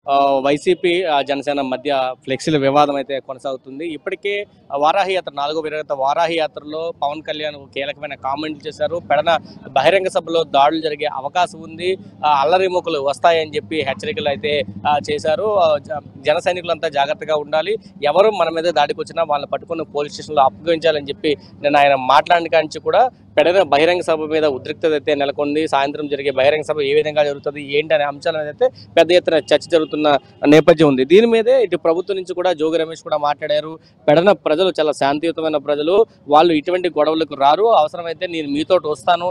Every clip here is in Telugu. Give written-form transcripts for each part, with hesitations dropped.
వైసీపీ జనసేన మధ్య ఫ్లెక్సీల వివాదం అయితే కొనసాగుతుంది. ఇప్పటికే వారాహి యాత్ర 4వ విడత వారాహి యాత్రలో పవన్ కళ్యాణ్ కీలకమైన కామెంట్లు చేశారు. పెడన బహిరంగ సభలో దాడులు జరిగే అవకాశం ఉంది, అల్లరిముకలు వస్తాయని చెప్పి హెచ్చరికలు అయితే చేశారు. జన సైనికులంతా జాగ్రత్తగా ఉండాలి, ఎవరు మన మీద దాడికి వచ్చినా వాళ్ళని పట్టుకుని పోలీస్ స్టేషన్లో అప్పగించాలని చెప్పి నేను ఆయన మాట్లాడిన కాంచి కూడా పెడన బహిరంగ సభ మీద ఉద్రిక్తత అయితే నెలకొంది. సాయంత్రం జరిగే బహిరంగ సభ ఏ విధంగా జరుగుతుంది ఏంటి అనే అంశాల మీద అయితే పెద్ద ఎత్తున చర్చ జరుగుతున్న నేపథ్యం ఉంది. దీని మీదే ఇటు ప్రభుత్వం నుంచి కూడా జోగి రమేష్ కూడా మాట్లాడారు. పెడన ప్రజలు చాలా శాంతియుతమైన ప్రజలు, వాళ్ళు ఇటువంటి గొడవలకు రారు, అవసరమైతే నేను మీతోటి వస్తాను,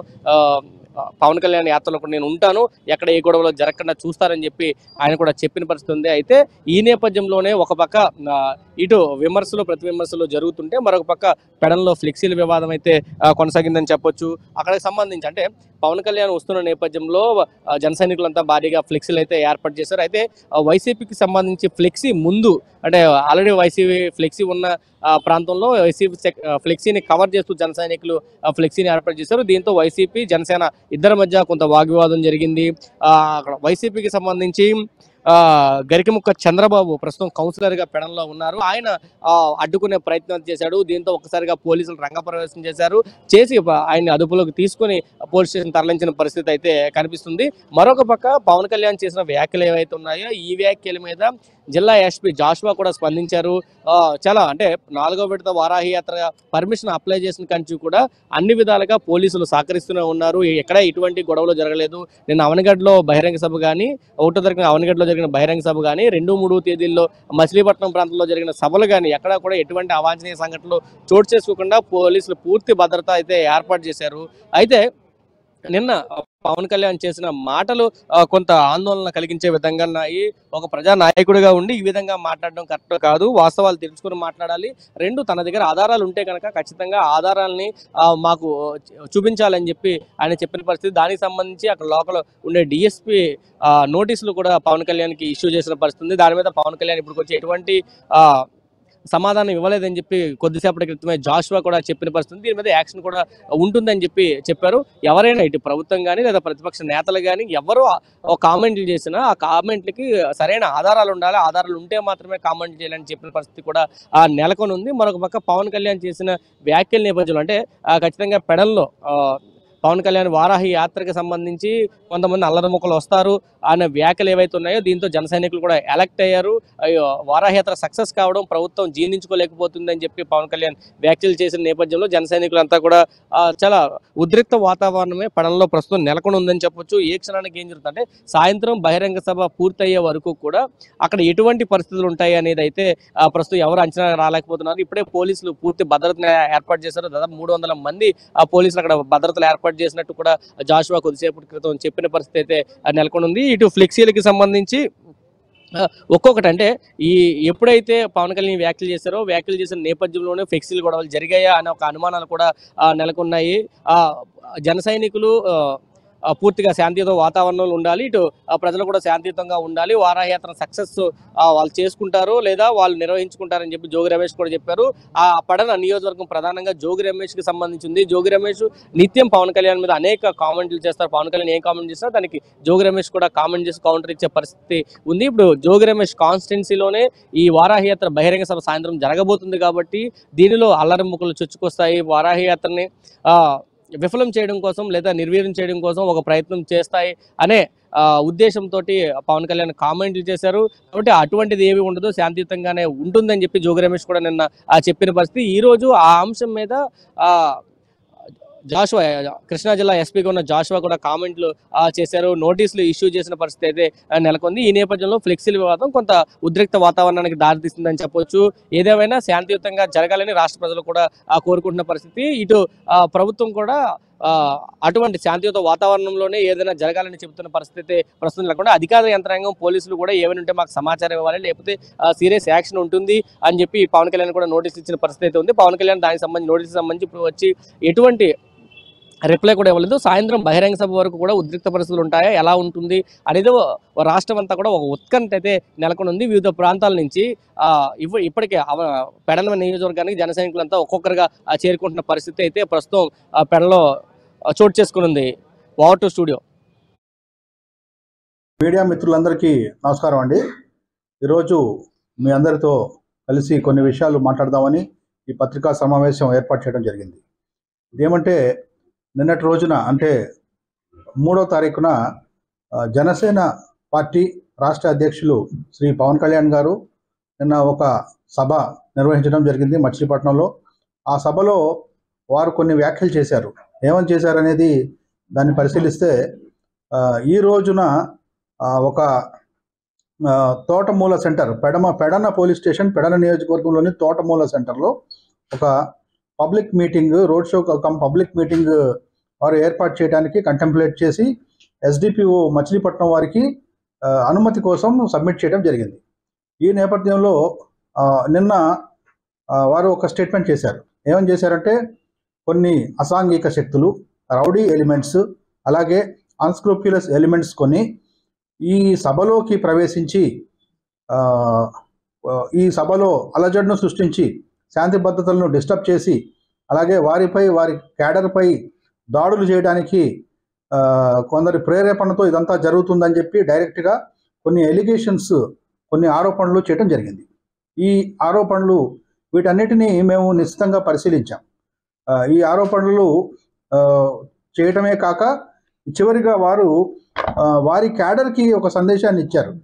పవన్ కళ్యాణ్ యాత్రలో కూడా నేను ఉంటాను, ఎక్కడ ఏ గొడవలో జరగకుండా చూస్తారని చెప్పి ఆయన కూడా చెప్పిన పరిస్థితి ఉంది. అయితే ఈ నేపథ్యంలోనే ఒక పక్క ఇటు విమర్శలు ప్రతి విమర్శలు జరుగుతుంటే మరొక పక్క పెడన్లో ఫ్లెక్సీల వివాదం అయితే కొనసాగిందని చెప్పొచ్చు. అక్కడికి సంబంధించి అంటే పవన్ కళ్యాణ్ వస్తున్న నేపథ్యంలో జన సైనికులంతా భారీగా ఫ్లెక్సీలు అయితే ఏర్పాటు చేశారు. అయితే వైసీపీకి సంబంధించి ఫ్లెక్సీ ముందు అంటే ఆల్రెడీ వైసీపీ ఫ్లెక్సీ ఉన్న ప్రాంతంలో వైసీపీ ఫ్లెక్సీని కవర్ చేస్తూ జన సైనికులు ఫ్లెక్సీని ఏర్పాటు చేశారు. దీంతో వైసీపీ జనసేన ఇద్దరి మధ్య కొంత వాగ్వివాదం జరిగింది. అక్కడ వైసీపీకి సంబంధించి గరికముక్క చంద్రబాబు ప్రస్తుతం కౌన్సిలర్ గా పెడన్లో ఉన్నారు. ఆయన అడ్డుకునే ప్రయత్నం చేశాడు. దీంతో ఒక్కసారిగా పోలీసులు రంగప్రవేశం చేసి ఆయన్ని అదుపులోకి తీసుకుని పోలీస్ స్టేషన్ తరలించిన పరిస్థితి అయితే కనిపిస్తుంది. మరొక పక్క పవన్ కళ్యాణ్ చేసిన వ్యాఖ్యలు ఏవైతే ఉన్నాయో ఈ వ్యాఖ్యల మీద జిల్లా ఎస్పీ జాషువా కూడా స్పందించారు. చాలా అంటే 4వ విడత వారాహి యాత్ర పర్మిషన్ అప్లై చేసిన కంచి కూడా అన్ని విధాలుగా పోలీసులు సహకరిస్తూనే ఉన్నారు, ఎక్కడ ఎటువంటి గొడవలు జరగలేదు. నిన్న అవనగడ్డలో బహిరంగ సభ కానీ 1వ తారీఖున అవనగడ్డలో జరిగిన బహిరంగ సభ కానీ 2, 3 తేదీల్లో మచిలీపట్నం ప్రాంతంలో జరిగిన సభలు కానీ ఎక్కడా కూడా ఎటువంటి అవాంఛనీయ సంఘటనలు చోటు చేసుకోకుండా పోలీసులు పూర్తి భద్రత అయితే ఏర్పాటు చేశారు. అయితే నిన్న పవన్ కళ్యాణ్ చేసిన మాటలు కొంత ఆందోళన కలిగించే విధంగా ఉన్నాయి. ఒక ప్రజా నాయకుడిగా ఉండి ఈ విధంగా మాట్లాడడం కరెక్ట్ కాదు, వాస్తవాలు తెలుసుకుని మాట్లాడాలి. రెండు తన దగ్గర ఆధారాలు ఉంటే కనుక ఖచ్చితంగా ఆధారాలని మాకు చూపించాలని చెప్పి ఆయన చెప్పిన పరిస్థితి. దానికి సంబంధించి అక్కడ లోకల్ ఉండే డిఎస్పీ నోటీసులు కూడా పవన్ కళ్యాణ్కి ఇష్యూ చేసిన పరిస్థితి ఉంది. దాని మీద పవన్ కళ్యాణ్ ఇప్పుడు వచ్చి ఎటువంటి సమాధానం ఇవ్వలేదని చెప్పి కొద్దిసేపటి క్రితమే జాషువా కూడా చెప్పిన పరిస్థితి. దీని మీద యాక్షన్ కూడా ఉంటుందని చెప్పి చెప్పారు. ఎవరైనా ఇటు ప్రభుత్వం కానీ లేదా ప్రతిపక్ష నేతలు కానీ ఎవరు కామెంట్లు చేసినా ఆ కామెంట్లకి సరైన ఆధారాలు ఉండాలి, ఆధారాలు ఉంటే మాత్రమే కామెంట్ చేయాలని చెప్పిన పరిస్థితి కూడా నెలకొని ఉంది. మరొక పక్క పవన్ కళ్యాణ్ చేసిన వ్యాఖ్యల నేపథ్యంలో అంటే ఖచ్చితంగా పెడన్లో పవన్ కళ్యాణ్ వారాహి యాత్రకు సంబంధించి కొంతమంది అల్లరిముక్కలు వస్తారు అనే వ్యాఖ్యలు ఏవైతే ఉన్నాయో దీంతో జన సైనికులు కూడా ఎలక్ట్ అయ్యారు. వారాహి యాత్ర సక్సెస్ కావడం ప్రభుత్వం జీర్ణించుకోలేకపోతుందని చెప్పి పవన్ కళ్యాణ్ వ్యాఖ్యలు చేసిన నేపథ్యంలో జన సైనికులంతా కూడా చాలా ఉద్రిక్త వాతావరణమే పెడన్లో ప్రస్తుతం నెలకొని ఉందని చెప్పొచ్చు. ఏ క్షణానికి ఏం జరుగుతుందంటే సాయంత్రం బహిరంగ సభ పూర్తయ్యే వరకు కూడా అక్కడ ఎటువంటి పరిస్థితులు ఉంటాయి అనేది అయితే ప్రస్తుతం ఎవరు అంచనా రాలేకపోతున్నారు. ఇప్పుడే పోలీసులు పూర్తి భద్రతను ఏర్పాటు చేశారు. దాదాపు 300 మంది పోలీసులు అక్కడ భద్రతలు ఏర్పాటు చేసినట్టు కూడా జాషువా కొద్దిసేపటి క్రితం చెప్పిన పరిస్థితి అయితే నెలకొని ఉంది. ఇటు ఫ్లెక్సీలకి సంబంధించి ఒక్కొక్కటి అంటే ఎప్పుడైతే పవన్ కళ్యాణ్ వ్యాఖ్యలు చేసిన నేపథ్యంలోనే ఫ్లెక్సీలు గొడవలు జరిగాయా అనే ఒక అనుమానాలు కూడా నెలకొన్నాయి. జన సైనికులు పూర్తిగా శాంతియుత వాతావరణంలో ఉండాలి, ఇటు ప్రజలు కూడా శాంతియుతంగా ఉండాలి, వారాయాత్ర సక్సెస్ వాళ్ళు చేసుకుంటారు లేదా వాళ్ళు నిర్వహించుకుంటారని చెప్పి జోగి రమేష్ కూడా చెప్పారు. ఆ పడన నియోజకవర్గం ప్రధానంగా జోగి రమేష్కి సంబంధించింది. జోగి రమేష్ నిత్యం పవన్ కళ్యాణ్ మీద అనేక కామెంట్లు చేస్తారు. పవన్ కళ్యాణ్ ఏం కామెంట్ చేసినా దానికి జోగి రమేష్ కూడా కామెంట్ చేసి కౌంటర్ ఇచ్చే పరిస్థితి ఉంది. ఇప్పుడు జోగి రమేష్ కాన్స్టిట్యున్సీలోనే ఈ వారాహి యాత్ర బహిరంగ సభ సాయంత్రం జరగబోతుంది కాబట్టి దీనిలో అల్లరి ముక్కలు చొచ్చుకొస్తాయి, వారాహి యాత్రని విఫలం చేయడం కోసం లేదా నిర్వీర్యం చేయడం కోసం ఒక ప్రయత్నం చేస్తాయి అనే ఉద్దేశంతో పవన్ కళ్యాణ్ కామెంట్లు చేశారు. కాబట్టి అటువంటిది ఏమి ఉండదు, శాంతియుతంగానే ఉంటుందని చెప్పి జోగి రమేష్ కూడా నిన్న చెప్పిన పరిస్థితి. ఈరోజు ఆ అంశం మీద జాషువా కృష్ణా జిల్లా ఎస్పీగా ఉన్న జాషువా కూడా కామెంట్లు చేశారు, నోటీసులు ఇష్యూ చేసిన పరిస్థితి అయితే నెలకొంది. ఈ నేపథ్యంలో ఫ్లెక్సీల వివాదం కొంత ఉద్రిక్త వాతావరణానికి దారితీస్తుందని చెప్పొచ్చు. ఏదేమైనా శాంతియుతంగా జరగాలని రాష్ట్ర ప్రజలు కూడా కోరుకుంటున్న పరిస్థితి. ఇటు ప్రభుత్వం కూడా అటువంటి శాంతియుత వాతావరణంలోనే ఏదైనా జరగాలని చెబుతున్న పరిస్థితి ప్రస్తుతం లేకుండా అధికార యంత్రాంగం పోలీసులు కూడా ఏమైనా ఉంటే మాకు సమాచారం ఇవ్వాలి, లేకపోతే సీరియస్ యాక్షన్ ఉంటుంది అని చెప్పి పవన్ కళ్యాణ్ కూడా నోటీస్ ఇచ్చిన పరిస్థితి అయితే ఉంది. పవన్ కళ్యాణ్ దానికి సంబంధించి నోటీస్ సంబంధించి ఇప్పుడు వచ్చి ఎటువంటి రిప్లై కూడా ఇవ్వలేదు. సాయంత్రం బహిరంగ సభ వరకు కూడా ఉద్రిక్త పరిస్థితులు ఉంటాయా, ఎలా ఉంటుంది అనేది రాష్ట్రం అంతా కూడా ఒక ఉత్కంఠ అయితే నెలకొని ఉంది. వివిధ ప్రాంతాల నుంచి ఇప్పటికే పెడన నియోజకవర్గానికి జన సైనికులంతా ఒక్కొక్కరుగా చేరుకుంటున్న పరిస్థితి అయితే ప్రస్తుతం పెడలో చోటు చేసుకుని. Over to studio. మీడియా మిత్రులందరికీ నమస్కారం అండి. ఈరోజు మీ అందరితో కలిసి కొన్ని విషయాలు మాట్లాడదామని ఈ పత్రికా సమావేశం ఏర్పాటు చేయడం జరిగింది. ఇదేమంటే నిన్నటి రోజున అంటే 3వ తారీఖున జనసేన పార్టీ రాష్ట్ర అధ్యక్షులు శ్రీ పవన్ కళ్యాణ్ గారు నిన్న ఒక సభ నిర్వహించడం జరిగింది మచిలీపట్నంలో. ఆ సభలో వారు కొన్ని వ్యాఖ్యలు చేశారు. ఏమని చేశారనేది దాన్ని పరిశీలిస్తే ఈ రోజున ఒక Thotamula centre Pedana police station Pedana నియోజకవర్గంలోని తోటమూల సెంటర్లో ఒక public meeting road show public meeting వారు ఏర్పాటు చేయడానికి కంటెంప్లేట్ చేసి ఎస్డిపిఓ మచిలీపట్నం వారికి అనుమతి కోసం సబ్మిట్ చేయడం జరిగింది. ఈ నేపథ్యంలో నిన్న వారు ఒక స్టేట్మెంట్ చేశారు. ఏమని చేశారంటే కొన్ని అసాంఘిక శక్తులు, రౌడీ ఎలిమెంట్స్, అలాగే అన్స్క్రూప్యులస్ ఎలిమెంట్స్ కొన్ని ఈ సభలోకి ప్రవేశించి ఈ సభలో అలజడును సృష్టించి శాంతి భద్రతలను డిస్టర్బ్ చేసి అలాగే వారి క్యాడర్పై దాడులు చేయడానికి కొందరి ప్రేరేపణతో ఇదంతా జరుగుతుందని చెప్పి డైరెక్ట్గా కొన్ని ఎలిగేషన్స్, కొన్ని ఆరోపణలు చేయడం జరిగింది. ఈ ఆరోపణలు వీటన్నిటినీ మేము నిశ్చితంగా పరిశీలించాం. ఈ ఆరోపణలు చేయటమే కాక చివరిగా వారి క్యాడర్కి ఒక సందేశాన్ని ఇచ్చారు.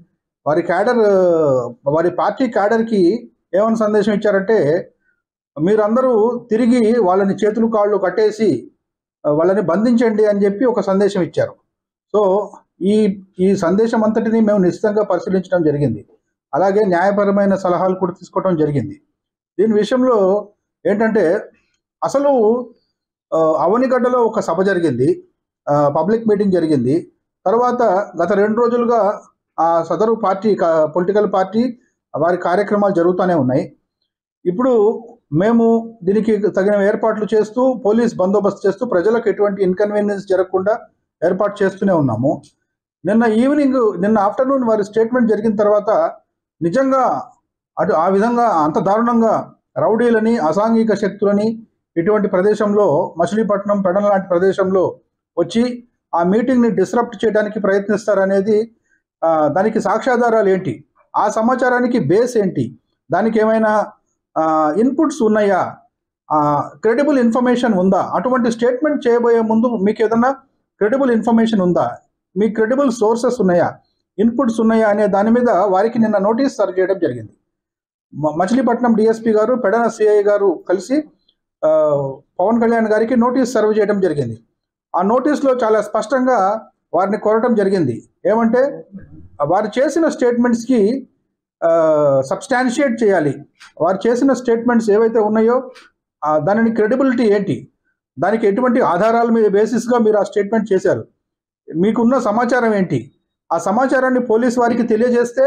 వారి పార్టీ క్యాడర్కి ఏమైనా సందేశం ఇచ్చారంటే మీరందరూ తిరిగి వాళ్ళని చేతులు కాళ్ళు కట్టేసి వాళ్ళని బంధించండి అని చెప్పి ఒక సందేశం ఇచ్చారు. సో ఈ సందేశం అంతటిని మేము నిశ్చితంగా పరిశీలించడం జరిగింది. అలాగే న్యాయపరమైన సలహాలు కూడా తీసుకోవడం జరిగింది. దీని విషయంలో ఏంటంటే అసలు అవనిగడ్డలో ఒక సభ జరిగింది, పబ్లిక్ మీటింగ్ జరిగింది. తర్వాత గత 2 రోజులుగా ఆ సదరు పార్టీ పొలిటికల్ పార్టీ వారి కార్యక్రమాలు జరుగుతూనే ఉన్నాయి. ఇప్పుడు మేము దీనికి తగిన ఏర్పాట్లు చేస్తూ పోలీస్ బందోబస్తు చేస్తూ ప్రజలకు ఎటువంటి ఇన్కన్వీనియన్స్ జరగకుండా ఏర్పాటు చేస్తూనే ఉన్నాము. నిన్న ఆఫ్టర్నూన్ వారి స్టేట్మెంట్ జరిగిన తర్వాత నిజంగా ఆ విధంగా అంత దారుణంగా రౌడీలని, అసాంఘిక శక్తులని ఇటువంటి ప్రదేశంలో మచిలీపట్నం పెడన లాంటి ప్రదేశంలో వచ్చి ఆ మీటింగ్ని డిస్రప్ట్ చేయడానికి ప్రయత్నిస్తారనేది దానికి సాక్ష్యాధారాలు ఏంటి, ఆ సమాచారానికి బేస్ ఏంటి, దానికి ఏమైనా ఇన్పుట్స్ ఉన్నాయా, క్రెడిబుల్ ఇన్ఫర్మేషన్ ఉందా, అటువంటి స్టేట్మెంట్ చేయబోయే ముందు మీకు ఏదన్నా క్రెడిబుల్ ఇన్ఫర్మేషన్ ఉందా, మీ క్రెడిబుల్ సోర్సెస్ ఉన్నాయా, ఇన్పుట్స్ ఉన్నాయా అనే దాని మీద వారికి నిన్న నోటీస్ సర్వ్ చేయడం జరిగింది. మచిలీపట్నం డిఎస్పీ గారు, పెడన సిఐ గారు కలిసి పవన్ కళ్యాణ్ గారికి నోటీస్ సర్వ్ చేయడం జరిగింది. ఆ నోటీస్లో చాలా స్పష్టంగా వారిని కోరటం జరిగింది. ఏమంటే వారు చేసిన స్టేట్మెంట్స్కి సబ్స్టాన్షియేట్ చేయాలి. వారు చేసిన స్టేట్మెంట్స్ ఏవైతే ఉన్నాయో దానిని క్రెడిబిలిటీ ఏంటి, దానికి ఎటువంటి ఆధారాల మీద బేసిస్గా మీరు ఆ స్టేట్మెంట్ చేశారు, మీకున్న సమాచారం ఏంటి, ఆ సమాచారాన్ని పోలీస్ వారికి తెలియజేస్తే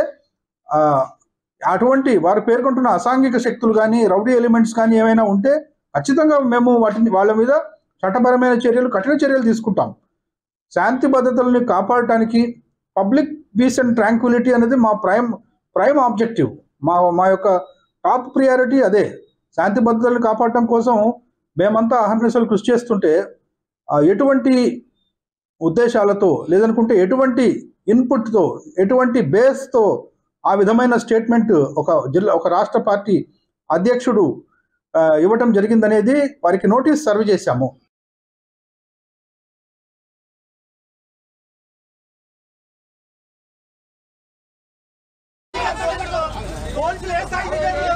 అటువంటి వారు పేర్కొంటున్న అసాంఘిక శక్తులు కానీ రౌడీ ఎలిమెంట్స్ కానీ ఏమైనా ఉంటే ఖచ్చితంగా మేము వాళ్ళ మీద చట్టపరమైన కఠిన చర్యలు తీసుకుంటాం. శాంతి భద్రతల్ని కాపాడటానికి పబ్లిక్ పీస్ అండ్ ట్రాంక్విలిటీ అనేది మా ప్రైమ్ ఆబ్జెక్టివ్. మా యొక్క టాప్ ప్రియారిటీ అదే. శాంతి భద్రతలను కాపాడటం కోసం మేమంతా అహర్నిశలు కృషి చేస్తుంటే ఎటువంటి ఉద్దేశాలతో లేదనుకుంటే ఎటువంటి ఇన్పుట్తో ఎటువంటి బేస్తో ఆ విధమైన స్టేట్మెంట్ ఒక రాష్ట్ర పార్టీ అధ్యక్షుడు ఇవ్వటం జరిగిందనేది వారికి నోటీస్ సర్వ్ చేశాము. పోలీసులు ఏ స్థాయికి